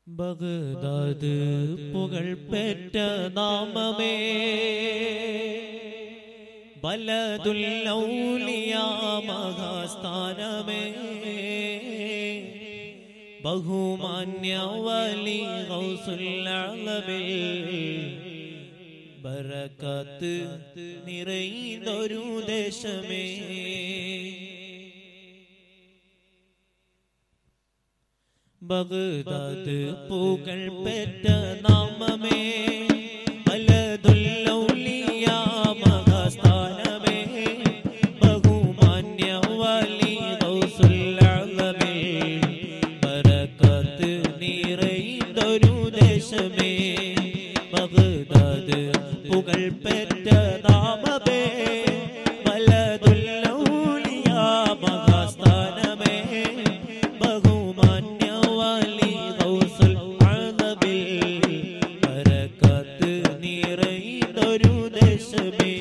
ബഗ്ദാദ് പുകൾപെറ്റ നാമമേ ബലദുൽ ഔലിയാ മഹാസ്ഥാനമേ ബഹുമാന്യ വലി ഗൗസുൽ അളബേ ബറകത്ത് നിറയുന്നൊരു ദേശമേ ബഗ്ദാദ് പുകൾപെറ്റ നാമമേ ബലദുൽ ഔലിയാ മഹാസ്ഥാനമേ ബഹുമാന്യ വലി ഗൗസുൽ അളബേ ബറകത്ത് നിറയുന്നൊരു ദേശമേ ബഗ്ദാദ് പുകൾപെറ്റ നാമമേ ബലദുൽ ഔലിയാ മഹാസ്ഥാനമേ ബഹുമാന്യ വലി ഗൗസുൽ അളബേ ബറകത്ത് നിറയുന്നൊരു ദേശമേ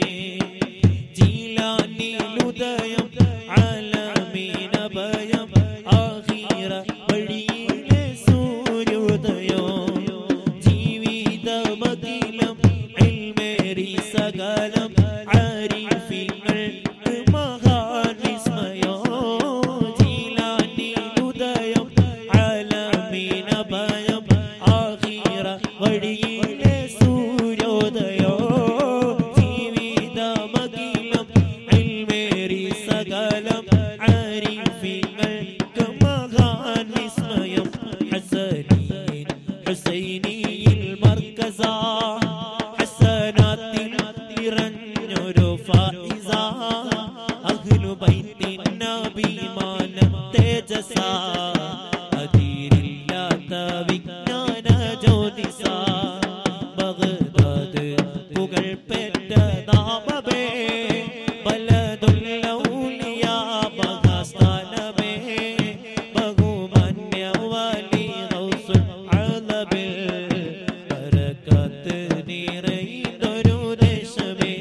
ജീലാനിലുദയം ആലമീന ഭയം ആഖിറ വഴിയിലെ സൂര്യോദയം ജീവിതമതിലം ഇൽമേറി സകലം ആരിഫിങ്ങൾക്ക് മഹാൻ വിസ്മയം ജീലാനിലുദയം ആലമീന ഭയം ആഖിറ വഴിയിലെ സൂര്യോദയം ജീവിതമതിലം ഇൽമേറി സകലം ആരിഫിങ്ങൾക്ക് മഹാൻ വിസ്മയം ഹസനീൻ ഹുസൈനിയിൽ മർക്കസ ഹസനാത്തിൽ നിറഞ്ഞൊരു ഫായിസ അഹ്ലു ബൈത്തിൻ അഭിമാനം തേജസ അതിരില്ലാത്ത വിജ്ഞാന ജ്യോതിസ ബഗ്ദാദ് പുകൾപെറ്റ നാമമേ ബലദുൽ ഔലിയാ മഹാസ്ഥാനമേ ബഹുമാന്യ വലി ഗൗസുൽ അളബേ ബറകത്ത് നിറയുന്നൊരു ദേശമേ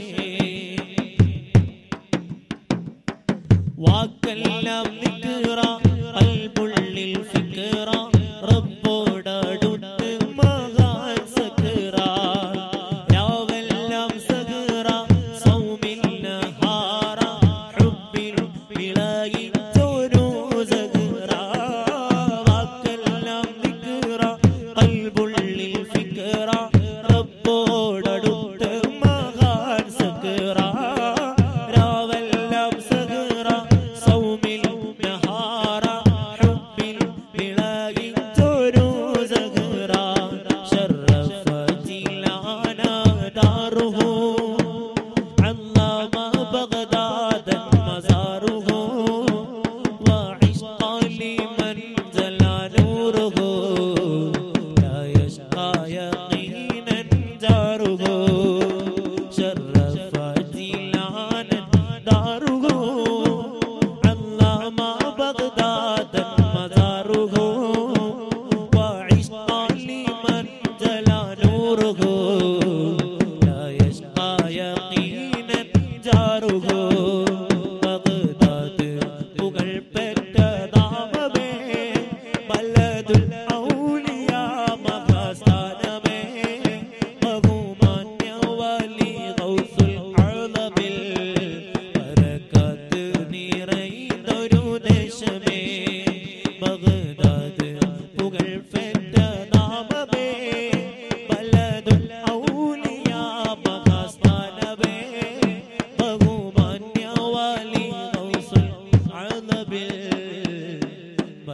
വാക്കെല്ലാം ദിക്റ ഖൽബുള്ളിൽ ഫിക്റ റബ്ബോടടുത്ത് മഹാൻ സക്റ രാവെല്ലാം സഗ്റ സൗമിൽ നഹാറ ഹുബ്ബിൽ വിളയിച്ചൊരു സഗ്റ വാക്കെല്ലാം ദിക്റ ഖൽബുള്ളിൽ ഫിക്റ റബ്ബോടടുത്ത് മഹാൻ സക്റ രാവെല്ലാം സഗ്റ സൗമിൽ നഹാറ ഹുബ്ബിൽ വിളയിച്ചൊരു സഗ്റ ശറഫ ജിലാന ദാറുഹു അല്ലാമ ബഗ്ദാദൻ മസാറുഹു വഇഷ്ഖ ലിമൻ ജലാ നൂറുഹു ലാ യഷ്ഖാ യഖീനൻ ജാറുഹു ശറഫ ജിലാന ദാറുഹു അല്ലാമ ബഗ്ദാദൻ മസാറുഹു വഇഷ്ഖ ലിമൻ ജലാ നൂറുഹു ലാ യഷ്ഖാ യഖീനൻ ജാറുഹു ബഗ്ദാദ് പുകൾപെറ്റ നാമമേ ബലദുൽ ഔലിയാ മഹാസ്ഥാനമേ ബഹുമാന്യ വലി ഗൗസുൽ അളബേ ബറകത്ത് നിറയുന്നൊരു ദേശമേ ബഗ്ദാദ് പുകൾപെറ്റ നാമമേ ബലദുൽ ഔലിയാ മഹാസ്ഥാനമേ ബഹുമാന്യ വലി ഗൗസുൽ അളബേ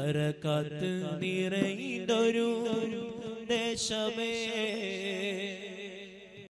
ബറകത്ത് നിറയുന്നൊരു ദേശമേ